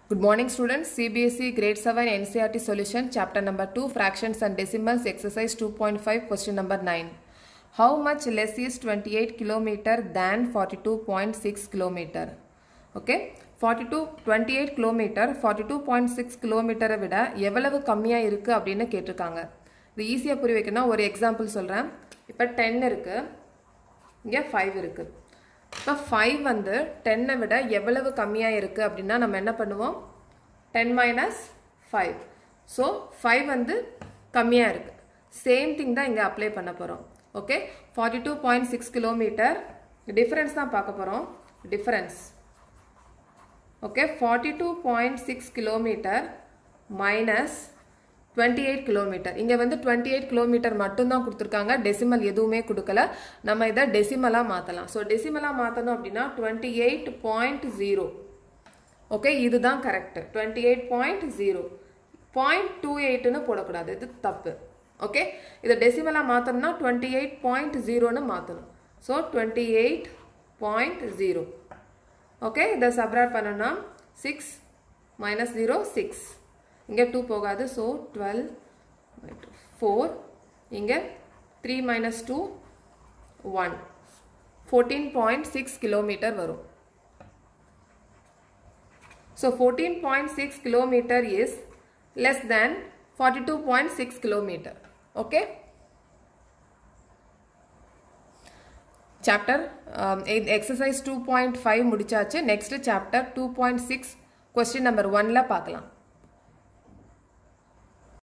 Good morning students. CBSE grade 7 NCERT solution chapter number 2 fractions and decimals exercise 2.5 question number 9. How much less is 28 kilometer than 42.6 kilometer? Okay. 28 kilometer 42.6 kilometer விட எவ்வளவு கம்மியா இருக்கு அப்படினு கேட்டிருக்காங்க. இது ஈஸியா புரிய வைக்கணும் ஒரு எக்ஸாம்பிள் சொல்றேன். இப்ப 10 இருக்கு. இங்க 5 இருக்கு. இப்போ 5 வந்து 10 விட எவ்வளவு கம்மியா இருக்கு அப்படினா நம்ம என்ன பண்ணுவோம் 10 minus 5 so 5 வந்து கம்மியா இருக்கு சேம் திங் தான் இங்க அப்ளை பண்ண போறோம் ஓகே 42.6 km டிஃபரன்ஸ் தான் பார்க்க போறோம் difference okay 42.6 km minus 28 km இங்க வந்து 28 km மட்டும் தான் கொடுத்திருக்காங்க டெசிமல் எதுவுமே கொடுக்கல நம்ம இத டெசிமலா மாத்தலாம் சோ டெசிமலா மாத்தணும் அப்படினா 28.0 ஓகே இதுதான் கரெக்ட் 28.0 0.28 னு போட கூடாது இது தப்பு ஓகே இத டெசிமலா மாத்தணும்னா 28.0 னு மாத்தணும் சோ 28.0 ஓகே இத சப்ட்ராக்ட் பண்ணனும்னா 6 minus 0 6 இங்க 2 போகாது so 12 4 இங்க 3 minus 2 1 14.6 km வரும் so 14.6 km is less than 42.6 km okay chapter exercise 2.5 முடிச்சாச்சு next chapter 2.6 question number 1 ல பார்க்கலாம்